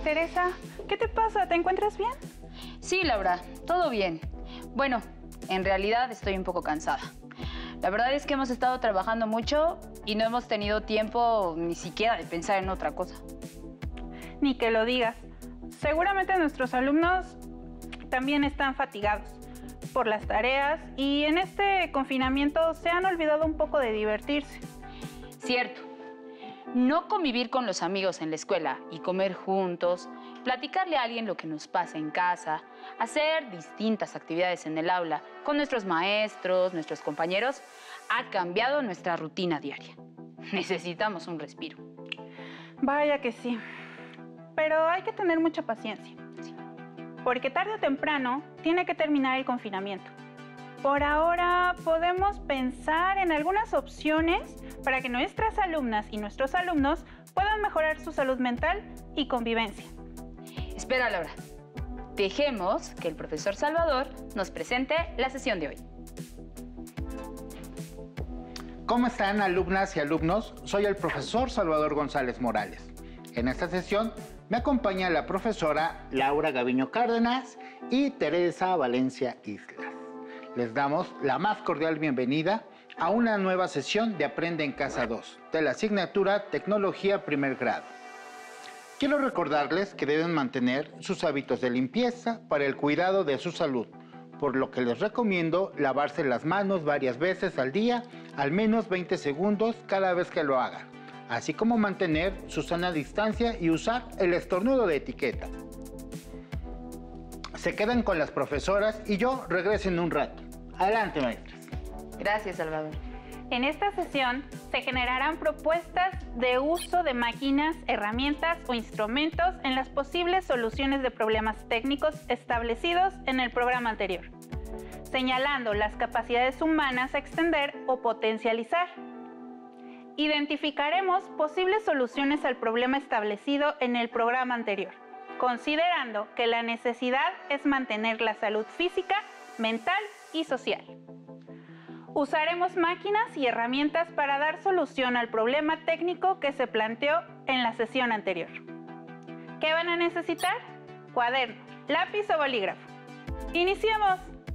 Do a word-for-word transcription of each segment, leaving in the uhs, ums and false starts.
Teresa, ¿qué te pasa? ¿Te encuentras bien? Sí, Laura, todo bien. Bueno, en realidad estoy un poco cansada. La verdad es que hemos estado trabajando mucho y no hemos tenido tiempo ni siquiera de pensar en otra cosa. Ni que lo digas. Seguramente nuestros alumnos también están fatigados por las tareas y en este confinamiento se han olvidado un poco de divertirse. Cierto. No convivir con los amigos en la escuela y comer juntos, platicarle a alguien lo que nos pasa en casa, hacer distintas actividades en el aula con nuestros maestros, nuestros compañeros, ha cambiado nuestra rutina diaria. Necesitamos un respiro. Vaya que sí, pero hay que tener mucha paciencia, Sí. porque tarde o temprano tiene que terminar el confinamiento. Por ahora podemos pensar en algunas opciones para que nuestras alumnas y nuestros alumnos puedan mejorar su salud mental y convivencia. Espera, Laura. Dejemos que el profesor Salvador nos presente la sesión de hoy. ¿Cómo están, alumnas y alumnos? Soy el profesor Salvador González Morales. En esta sesión me acompaña la profesora Laura Gaviño Cárdenas y Teresa Valencia Islas. Les damos la más cordial bienvenida a una nueva sesión de Aprende en Casa dos, de la asignatura Tecnología Primer Grado. Quiero recordarles que deben mantener sus hábitos de limpieza para el cuidado de su salud, por lo que les recomiendo lavarse las manos varias veces al día, al menos veinte segundos cada vez que lo hagan, así como mantener su sana distancia y usar el estornudo de etiqueta. Se quedan con las profesoras y yo regreso en un rato. Adelante, maestras. Gracias, Salvador. En esta sesión se generarán propuestas de uso de máquinas, herramientas o instrumentos en las posibles soluciones de problemas técnicos establecidos en el programa anterior, señalando las capacidades humanas a extender o potencializar. Identificaremos posibles soluciones al problema establecido en el programa anterior, considerando que la necesidad es mantener la salud física, mental y social. Usaremos máquinas y herramientas para dar solución al problema técnico que se planteó en la sesión anterior. ¿Qué van a necesitar? Cuaderno, lápiz o bolígrafo. ¡Iniciemos!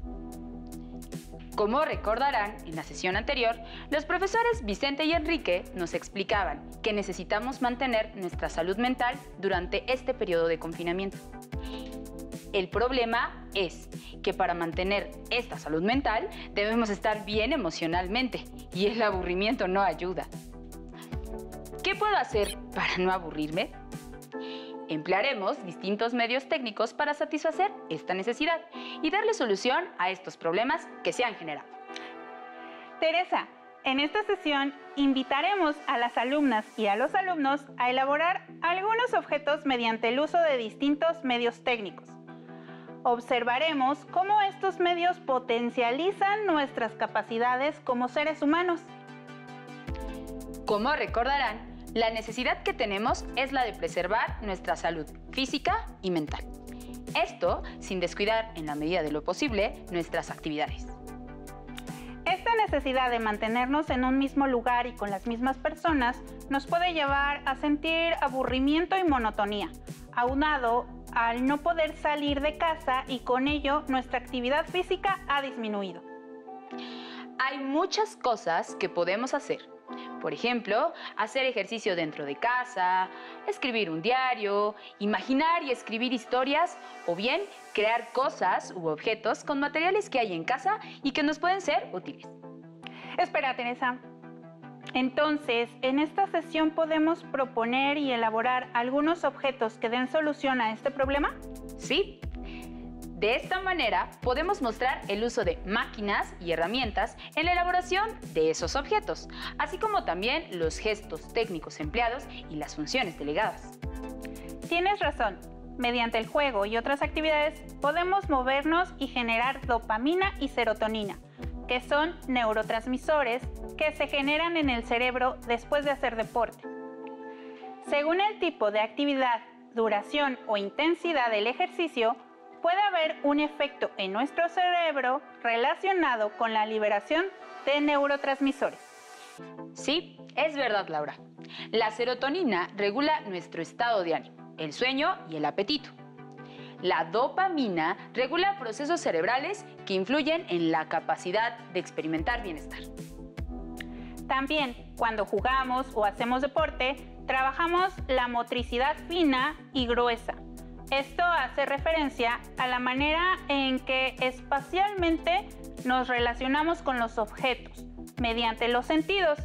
Como recordarán, en la sesión anterior, los profesores Vicente y Enrique nos explicaban que necesitamos mantener nuestra salud mental durante este periodo de confinamiento. El problema es que para mantener esta salud mental debemos estar bien emocionalmente y el aburrimiento no ayuda. ¿Qué puedo hacer para no aburrirme? Emplearemos distintos medios técnicos para satisfacer esta necesidad y darle solución a estos problemas que se han generado. Teresa, en esta sesión invitaremos a las alumnas y a los alumnos a elaborar algunos objetos mediante el uso de distintos medios técnicos. Observaremos cómo estos medios potencializan nuestras capacidades como seres humanos. Como recordarán, la necesidad que tenemos es la de preservar nuestra salud física y mental. Esto sin descuidar, en la medida de lo posible, nuestras actividades. Esta necesidad de mantenernos en un mismo lugar y con las mismas personas nos puede llevar a sentir aburrimiento y monotonía, aunado al no poder salir de casa y con ello nuestra actividad física ha disminuido. Hay muchas cosas que podemos hacer. Por ejemplo, hacer ejercicio dentro de casa, escribir un diario, imaginar y escribir historias o bien crear cosas u objetos con materiales que hay en casa y que nos pueden ser útiles. Espera, Teresa. Entonces, en esta sesión podemos proponer y elaborar algunos objetos que den solución a este problema. Sí. De esta manera, podemos mostrar el uso de máquinas y herramientas en la elaboración de esos objetos, así como también los gestos técnicos empleados y las funciones delegadas. Tienes razón. Mediante el juego y otras actividades, podemos movernos y generar dopamina y serotonina, que son neurotransmisores que se generan en el cerebro después de hacer deporte. Según el tipo de actividad, duración o intensidad del ejercicio, puede haber un efecto en nuestro cerebro relacionado con la liberación de neurotransmisores. Sí, es verdad, Laura. La serotonina regula nuestro estado de ánimo. el sueño y el apetito. La dopamina regula procesos cerebrales que influyen en la capacidad de experimentar bienestar. También, cuando jugamos o hacemos deporte, trabajamos la motricidad fina y gruesa. Esto hace referencia a la manera en que espacialmente nos relacionamos con los objetos, mediante los sentidos.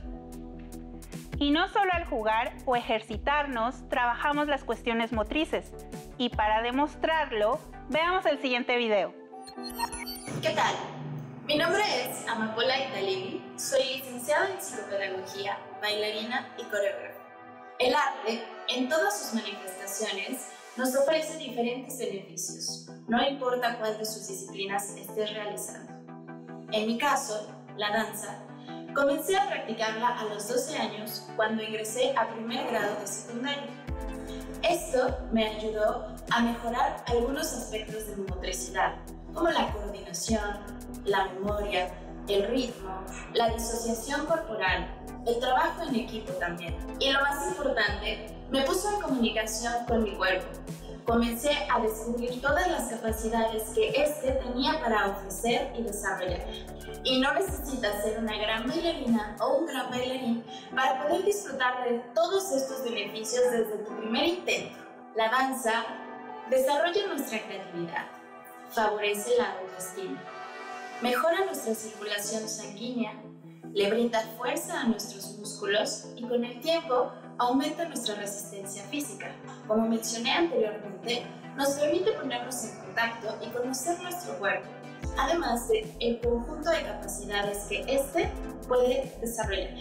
Y no solo al jugar o ejercitarnos trabajamos las cuestiones motrices. Y para demostrarlo, veamos el siguiente video. ¿Qué tal? Mi nombre es Amapola Italibi, soy licenciada en psicopedagogía, bailarina y coreógrafa. El arte, en todas sus manifestaciones, nos ofrece diferentes beneficios, no importa cuál de sus disciplinas estés realizando. En mi caso, la danza, comencé a practicarla a los doce años cuando ingresé a primer grado de secundaria. Esto me ayudó a mejorar algunos aspectos de mi motricidad, como la coordinación, la memoria, el ritmo, la disociación corporal, el trabajo en equipo también. Y lo más importante, me puso en comunicación con mi cuerpo. Comencé a descubrir todas las capacidades que éste tenía para ofrecer y desarrollar. Y no necesitas ser una gran bailarina o un gran bailarín para poder disfrutar de todos estos beneficios desde tu primer intento. La danza desarrolla nuestra creatividad, favorece la autoestima, mejora nuestra circulación sanguínea, le brinda fuerza a nuestros músculos y con el tiempo aumenta nuestra resistencia física. Como mencioné anteriormente, nos permite ponernos en contacto y conocer nuestro cuerpo, además del conjunto de capacidades que éste puede desarrollar.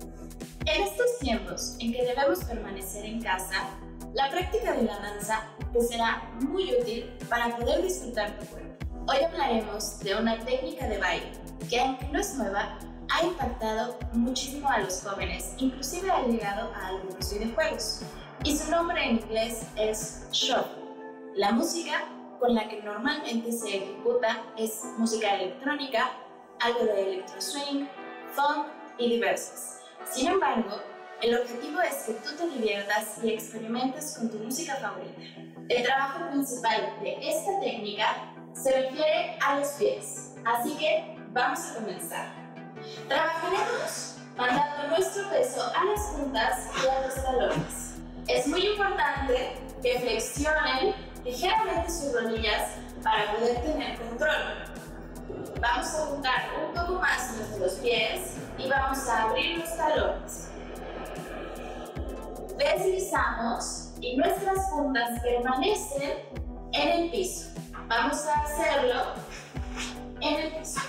En estos tiempos en que debemos permanecer en casa, la práctica de la danza te será muy útil para poder disfrutar tu cuerpo. Hoy hablaremos de una técnica de baile que, aunque no es nueva, ha impactado muchísimo a los jóvenes, inclusive ha llegado a algunos videojuegos. Y su nombre en inglés es shuffle. La música con la que normalmente se ejecuta es música electrónica, algo de electro swing, funk y diversas. Sin embargo, el objetivo es que tú te diviertas y experimentes con tu música favorita. El trabajo principal de esta técnica se refiere a los pies, así que vamos a comenzar. Trabajaremos mandando nuestro peso a las puntas y a los talones. Es muy importante que flexionen ligeramente sus rodillas para poder tener control. Vamos a juntar un poco más nuestros pies y vamos a abrir los talones. Deslizamos y nuestras puntas permanecen en el piso. Vamos a hacerlo en el piso.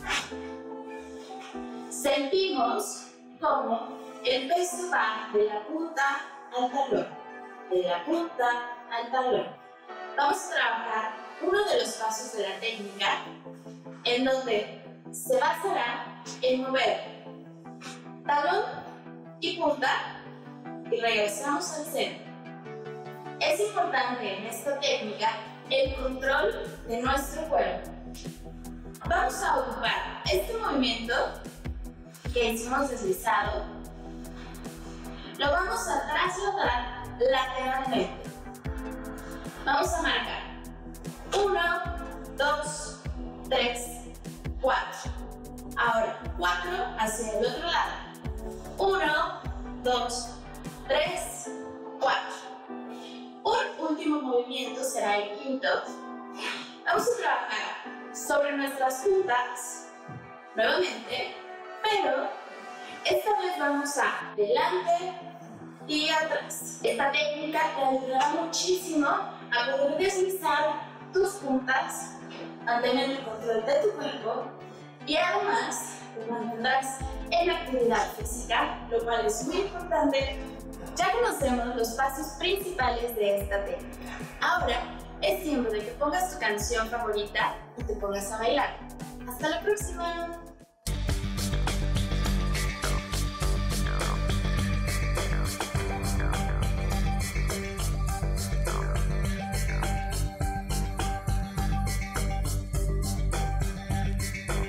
Sentimos cómo el peso va de la punta al talón, de la punta al talón. Vamos a trabajar uno de los pasos de la técnica en donde se basará en mover talón y punta y regresamos al centro. Es importante en esta técnica el control de nuestro cuerpo. Vamos a ocupar este movimiento que hicimos deslizado, lo vamos a trasladar lateralmente. Vamos a marcar uno, dos, tres, cuatro. Ahora cuatro hacia el otro lado. uno, dos, tres, cuatro. Un último movimiento será el quinto. Vamos a trabajar sobre nuestras puntas nuevamente, pero esta vez vamos a delante y atrás. Esta técnica te ayudará muchísimo a poder deslizar tus puntas, a tener el control de tu cuerpo y además te mantendrás en actividad física, lo cual es muy importante. Ya conocemos los pasos principales de esta técnica. Ahora es tiempo de que pongas tu canción favorita y te pongas a bailar. ¡Hasta la próxima!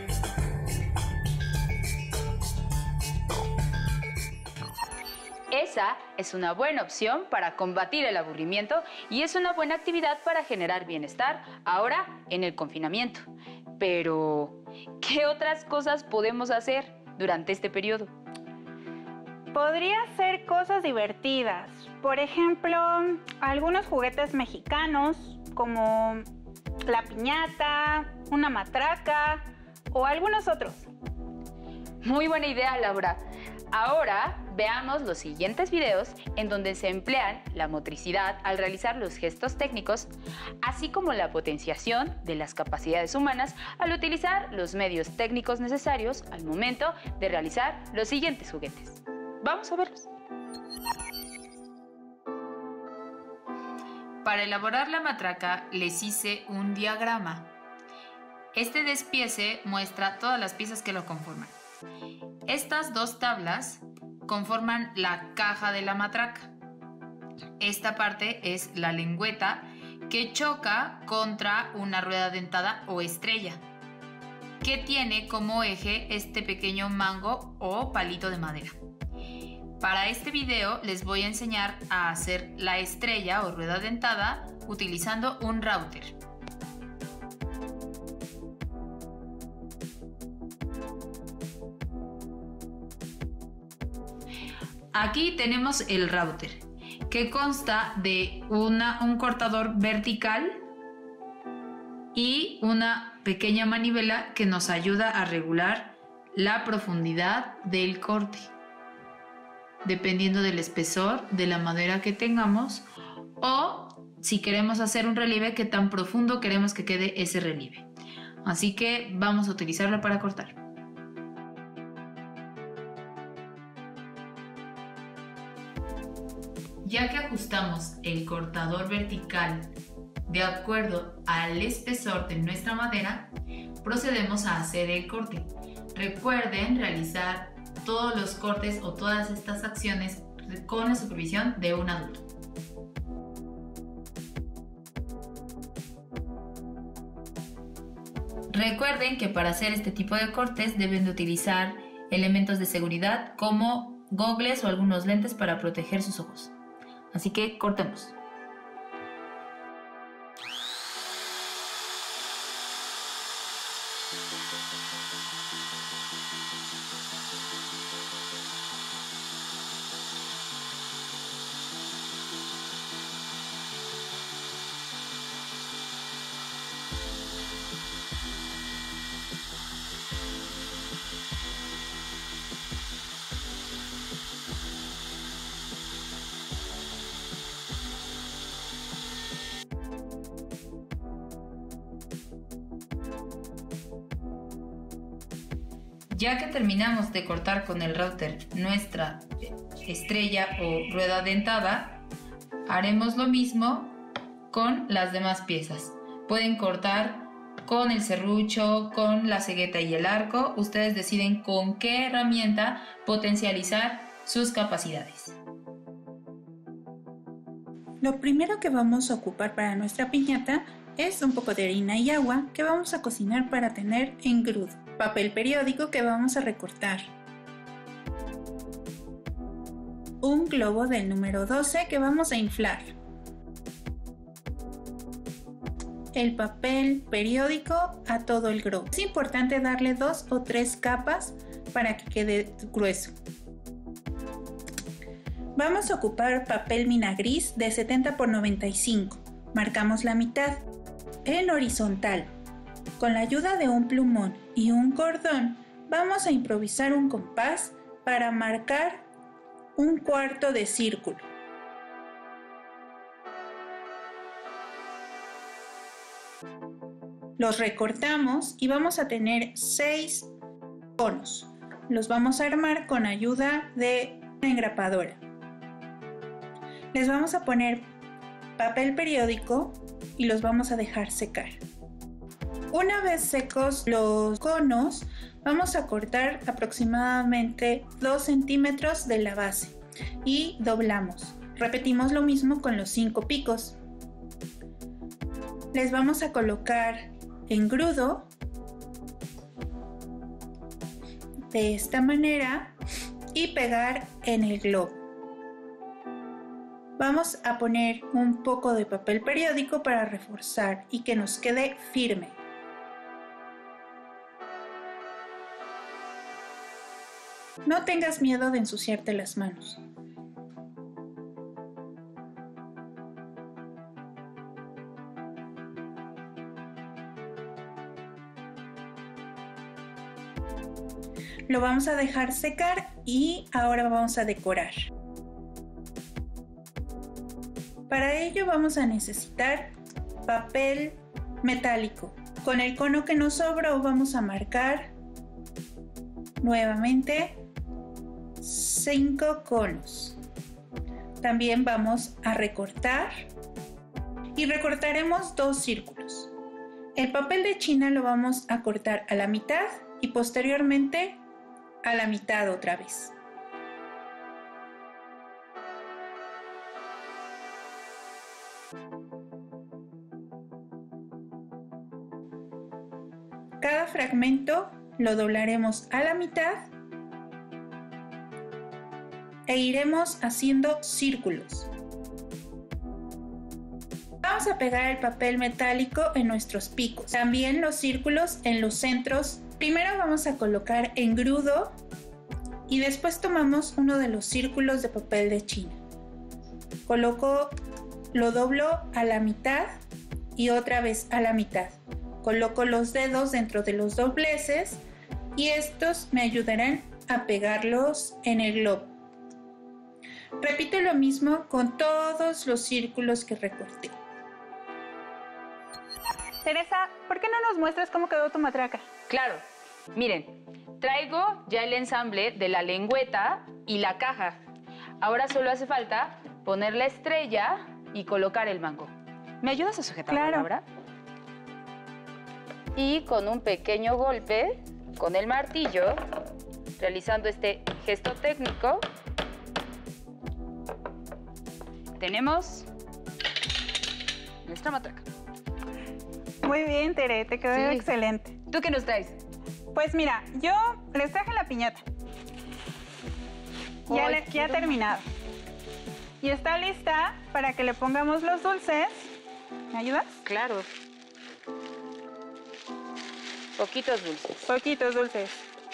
Es Esa es una buena opción para combatir el aburrimiento y es una buena actividad para generar bienestar ahora en el confinamiento. Pero, ¿qué otras cosas podemos hacer durante este periodo? Podría ser cosas divertidas. Por ejemplo, algunos juguetes mexicanos como la piñata, una matraca o algunos otros. Muy buena idea, Laura. Ahora veamos los siguientes videos en donde se emplean la motricidad al realizar los gestos técnicos, así como la potenciación de las capacidades humanas al utilizar los medios técnicos necesarios al momento de realizar los siguientes juguetes. Vamos a verlos. Para elaborar la matraca les hice un diagrama. Este despiece muestra todas las piezas que lo conforman. Estas dos tablas conforman la caja de la matraca. Esta parte es la lengüeta que choca contra una rueda dentada o estrella, que tiene como eje este pequeño mango o palito de madera. Para este video les voy a enseñar a hacer la estrella o rueda dentada utilizando un router. Aquí tenemos el router, que consta de una, un cortador vertical y una pequeña manivela que nos ayuda a regular la profundidad del corte, dependiendo del espesor de la madera que tengamos, o si queremos hacer un relieve, qué tan profundo queremos que quede ese relieve. Así que vamos a utilizarlo para cortar. Ya que ajustamos el cortador vertical de acuerdo al espesor de nuestra madera, procedemos a hacer el corte. Recuerden realizar todos los cortes o todas estas acciones con la supervisión de un adulto. Recuerden que para hacer este tipo de cortes deben de utilizar elementos de seguridad como gogles o algunos lentes para proteger sus ojos. Así que cortemos. Ya que terminamos de cortar con el router nuestra estrella o rueda dentada, haremos lo mismo con las demás piezas. Pueden cortar con el serrucho, con la cegueta y el arco. Ustedes deciden con qué herramienta potencializar sus capacidades. Lo primero que vamos a ocupar para nuestra piñata es un poco de harina y agua que vamos a cocinar para tener engrudo. Papel periódico que vamos a recortar. Un globo del número doce que vamos a inflar. El papel periódico a todo el globo. Es importante darle dos o tres capas para que quede grueso. Vamos a ocupar papel mina gris de setenta por noventa y cinco. Marcamos la mitad. En horizontal. Con la ayuda de un plumón y un cordón, vamos a improvisar un compás para marcar un cuarto de círculo. Los recortamos y vamos a tener seis conos. Los vamos a armar con ayuda de una engrapadora. Les vamos a poner papel periódico y los vamos a dejar secar. Una vez secos los conos, vamos a cortar aproximadamente dos centímetros de la base y doblamos. Repetimos lo mismo con los cinco picos. Les vamos a colocar engrudo de esta manera y pegar en el globo. vamos a poner un poco de papel periódico para reforzar y que nos quede firme. No tengas miedo de ensuciarte las manos. Lo vamos a dejar secar y ahora vamos a decorar. Para ello vamos a necesitar papel metálico. Con el cono que nos sobró vamos a marcar nuevamente cinco conos. También vamos a recortar y recortaremos dos círculos. El papel de China lo vamos a cortar a la mitad y posteriormente a la mitad otra vez. Cada fragmento lo doblaremos a la mitad e iremos haciendo círculos. Vamos a pegar el papel metálico en nuestros picos, también los círculos en los centros. Primero vamos a colocar engrudo y después tomamos uno de los círculos de papel de China. Coloco, lo doblo a la mitad y otra vez a la mitad. Coloco los dedos dentro de los dobleces y estos me ayudarán a pegarlos en el globo. Repito lo mismo con todos los círculos que recorté. Teresa, ¿por qué no nos muestras cómo quedó tu matraca? Claro, miren, traigo ya el ensamble de la lengüeta y la caja. Ahora solo hace falta poner la estrella y colocar el mango. ¿Me ayudas a sujetarlo, Claro. Laura? Y con un pequeño golpe con el martillo, realizando este gesto técnico, tenemos nuestra matraca. Muy bien, Tere, te quedó Sí. excelente. ¿Tú qué nos traes? Pues mira, yo les traje la piñata. Ya, Ay, le- ya quiero terminado. Y está lista para que le pongamos los dulces. ¿Me ayudas? Claro. Poquitos dulces. Poquitos dulces.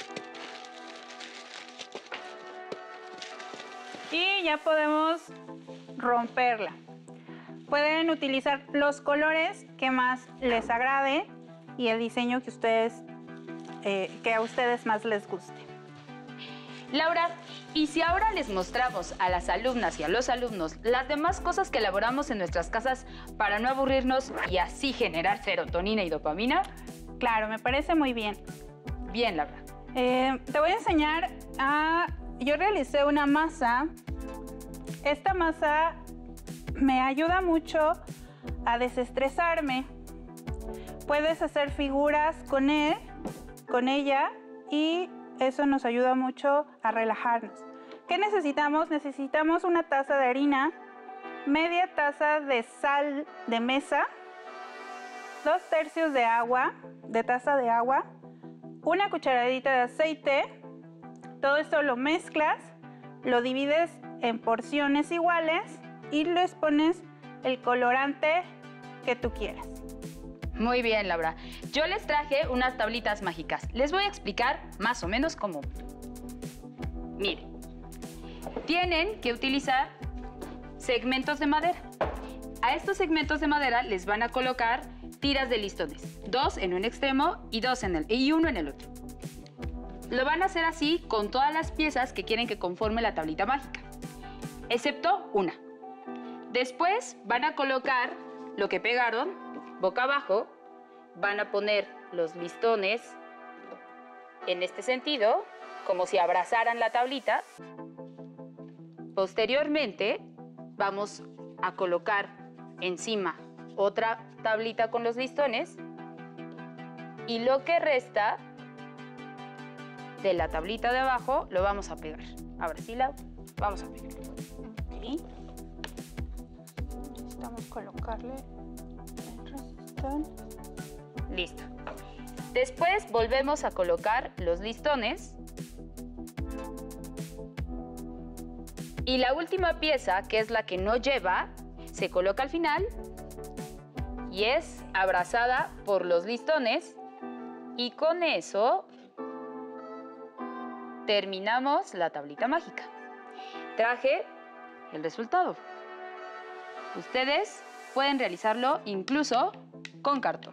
Y ya podemos romperla. Pueden utilizar los colores que más les agrade y el diseño que ustedes, eh, que a ustedes más les guste. Laura, ¿y si ahora les mostramos a las alumnas y a los alumnos las demás cosas que elaboramos en nuestras casas para no aburrirnos y así generar serotonina y dopamina? Claro, me parece muy bien. Bien, Laura. Eh, te voy a enseñar a... Yo realicé una masa. Esta masa me ayuda mucho a desestresarme. Puedes hacer figuras con él, con ella, y eso nos ayuda mucho a relajarnos. ¿Qué necesitamos? Necesitamos una taza de harina, media taza de sal de mesa, dos tercios de agua, de taza de agua, una cucharadita de aceite. Todo esto lo mezclas, lo divides en porciones iguales y les pones el colorante que tú quieras. Muy bien, Laura. Yo les traje unas tablitas mágicas. Les voy a explicar más o menos cómo. Miren, tienen que utilizar segmentos de madera. A estos segmentos de madera les van a colocar tiras de listones. Dos en un extremo y, dos en el, y uno en el otro. Lo van a hacer así con todas las piezas que quieren que conforme la tablita mágica, excepto una. Después van a colocar lo que pegaron boca abajo, van a poner los listones en este sentido, como si abrazaran la tablita. Posteriormente vamos a colocar encima otra tablita con los listones y lo que resta de la tablita de abajo lo vamos a pegar. Ahora sí, Lau, vamos a pegar. Okay. Necesitamos colocarle el resistol. Listo. Después volvemos a colocar los listones Y la última pieza, que es la que no lleva, se coloca al final y es abrazada por los listones. Y con eso terminamos la tablita mágica. Traje el resultado. Ustedes pueden realizarlo incluso con cartón.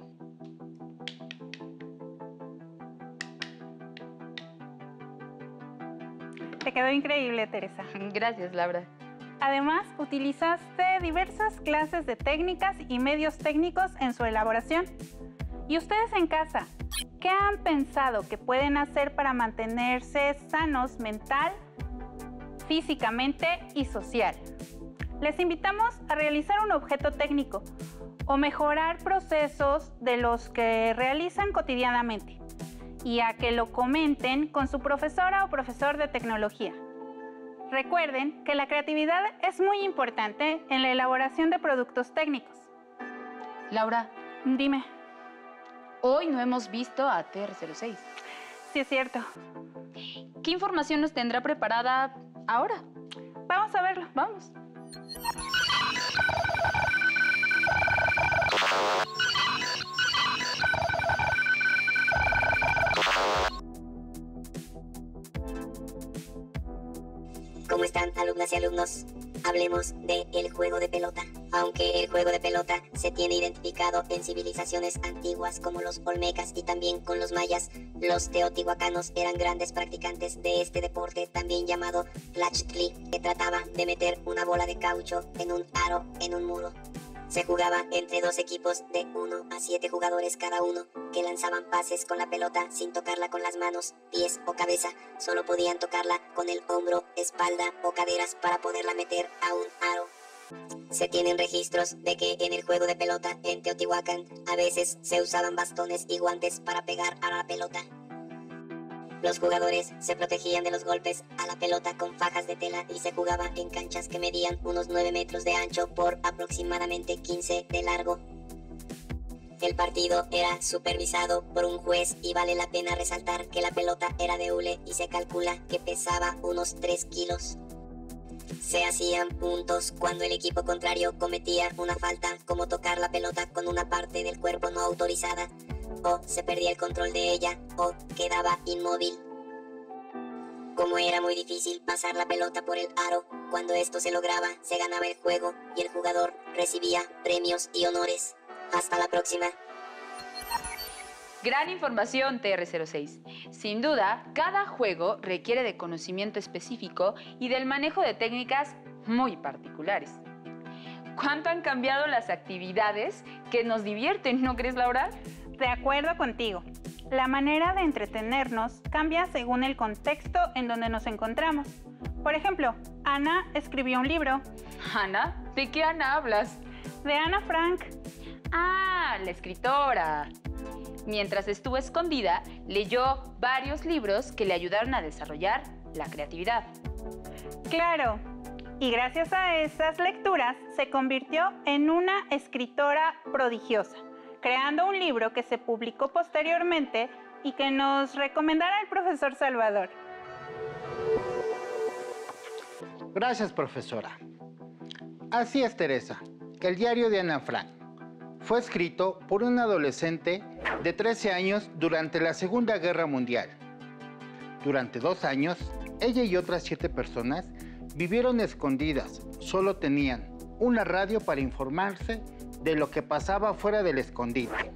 Te quedó increíble, Teresa. Gracias, Laura. Además, utilizaste diversas clases de técnicas y medios técnicos en su elaboración. ¿Y ustedes en casa, qué han pensado que pueden hacer para mantenerse sanos mental, físicamente y social? Les invitamos a realizar un objeto técnico o mejorar procesos de los que realizan cotidianamente y a que lo comenten con su profesora o profesor de tecnología. Recuerden que la creatividad es muy importante en la elaboración de productos técnicos. Laura, Dime. hoy no hemos visto a T R cero seis. Sí, es cierto. ¿Qué información nos tendrá preparada ahora? Vamos a verlo. Vamos. ¿Cómo están, alumnas y alumnos? Hablemos de el juego de pelota. Aunque el juego de pelota se tiene identificado en civilizaciones antiguas como los olmecas y también con los mayas, los teotihuacanos eran grandes practicantes de este deporte también llamado tlachtli, que trataba de meter una bola de caucho en un aro en un muro. Se jugaba entre dos equipos de uno a siete jugadores cada uno, que lanzaban pases con la pelota sin tocarla con las manos, pies o cabeza. Solo podían tocarla con el hombro, espalda o caderas para poderla meter a un aro. Se tienen registros de que en el juego de pelota en Teotihuacán a veces se usaban bastones y guantes para pegar a la pelota. Los jugadores se protegían de los golpes a la pelota con fajas de tela y se jugaba en canchas que medían unos nueve metros de ancho por aproximadamente quince de largo. El partido era supervisado por un juez y vale la pena resaltar que la pelota era de hule y se calcula que pesaba unos tres kilos. Se hacían puntos cuando el equipo contrario cometía una falta, como tocar la pelota con una parte del cuerpo no autorizada, o se perdía el control de ella, o quedaba inmóvil. Como era muy difícil pasar la pelota por el aro, cuando esto se lograba, se ganaba el juego y el jugador recibía premios y honores. Hasta la próxima. Gran información, T R cero seis. Sin duda, cada juego requiere de conocimiento específico y del manejo de técnicas muy particulares. ¿Cuánto han cambiado las actividades que nos divierten, no crees, Laura? De acuerdo contigo. La manera de entretenernos cambia según el contexto en donde nos encontramos. Por ejemplo, Ana escribió un libro. ¿Ana? ¿De qué Ana hablas? De Ana Frank. Ah, la escritora. Mientras estuvo escondida, leyó varios libros que le ayudaron a desarrollar la creatividad. Claro. Y gracias a esas lecturas se convirtió en una escritora prodigiosa, creando un libro que se publicó posteriormente y que nos recomendará el profesor Salvador. Gracias, profesora. Así es, Teresa. El diario de Ana Frank fue escrito por un adolescente de trece años durante la Segunda Guerra Mundial. Durante dos años, ella y otras siete personas vivieron escondidas. Solo tenían una radio para informarse de lo que pasaba fuera del escondite.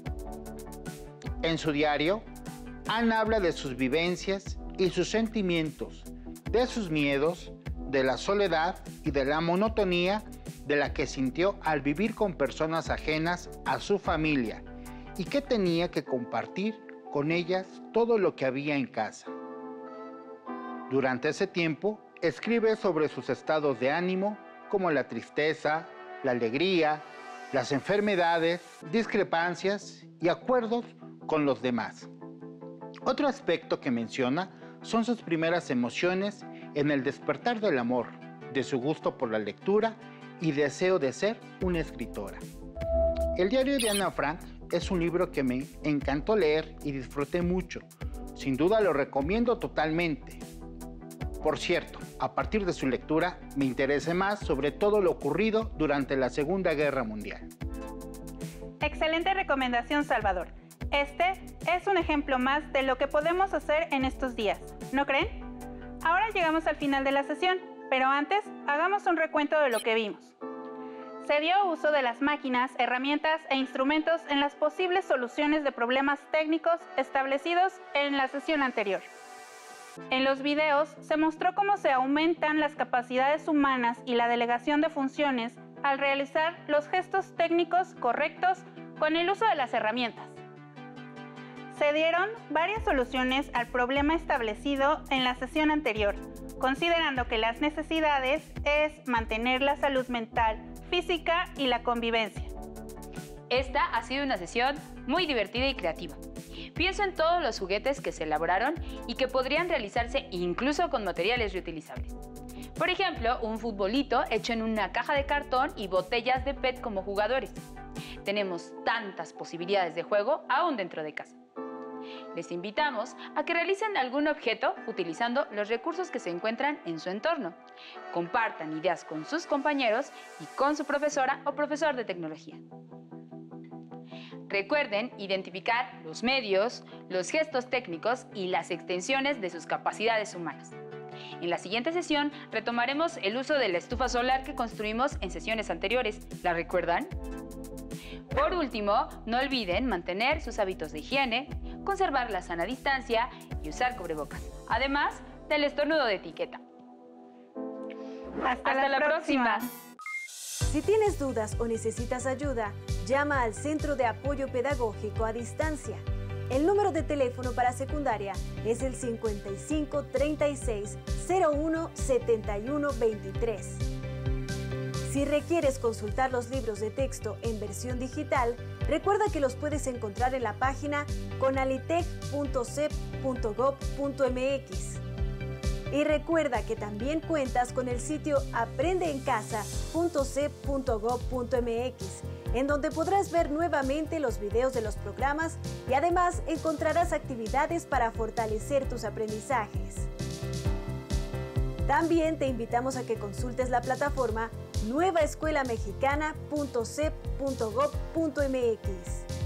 En su diario, Ana habla de sus vivencias y sus sentimientos, de sus miedos, de la soledad y de la monotonía de la que sintió al vivir con personas ajenas a su familia y que tenía que compartir con ellas todo lo que había en casa. Durante ese tiempo, escribe sobre sus estados de ánimo, como la tristeza, la alegría, las enfermedades, discrepancias y acuerdos con los demás. Otro aspecto que menciona son sus primeras emociones en el despertar del amor, de su gusto por la lectura y deseo de ser una escritora. El diario de Ana Frank es un libro que me encantó leer y disfruté mucho. Sin duda lo recomiendo totalmente. Por cierto, a partir de su lectura me interesé más sobre todo lo ocurrido durante la Segunda Guerra Mundial. Excelente recomendación, Salvador. Este es un ejemplo más de lo que podemos hacer en estos días, ¿no creen? Ahora llegamos al final de la sesión, pero antes hagamos un recuento de lo que vimos. Se dio uso de las máquinas, herramientas e instrumentos en las posibles soluciones de problemas técnicos establecidos en la sesión anterior. En los videos se mostró cómo se aumentan las capacidades humanas y la delegación de funciones al realizar los gestos técnicos correctos con el uso de las herramientas. Se dieron varias soluciones al problema establecido en la sesión anterior, considerando que las necesidades es mantener la salud mental, física y la convivencia. Esta ha sido una sesión muy divertida y creativa. Pienso en todos los juguetes que se elaboraron y que podrían realizarse incluso con materiales reutilizables. Por ejemplo, un futbolito hecho en una caja de cartón y botellas de P E T como jugadores. Tenemos tantas posibilidades de juego aún dentro de casa. Les invitamos a que realicen algún objeto utilizando los recursos que se encuentran en su entorno. Compartan ideas con sus compañeros y con su profesora o profesor de tecnología. Recuerden identificar los medios, los gestos técnicos y las extensiones de sus capacidades humanas. En la siguiente sesión retomaremos el uso de la estufa solar que construimos en sesiones anteriores. ¿La recuerdan? Por último, no olviden mantener sus hábitos de higiene, conservar la sana distancia y usar cubrebocas, además del estornudo de etiqueta. Hasta, Hasta la, la próxima. próxima. Si tienes dudas o necesitas ayuda, llama al Centro de Apoyo Pedagógico a Distancia. El número de teléfono para secundaria es el cincuenta y cinco, treinta y seis, cero uno, setenta y uno, veintitrés. Si requieres consultar los libros de texto en versión digital, recuerda que los puedes encontrar en la página conalitec punto cep punto gob punto mx. Y recuerda que también cuentas con el sitio aprende en casa punto cep punto gob punto mx, en donde podrás ver nuevamente los videos de los programas y además encontrarás actividades para fortalecer tus aprendizajes. También te invitamos a que consultes la plataforma nueva escuela mexicana punto cep punto gob punto mx.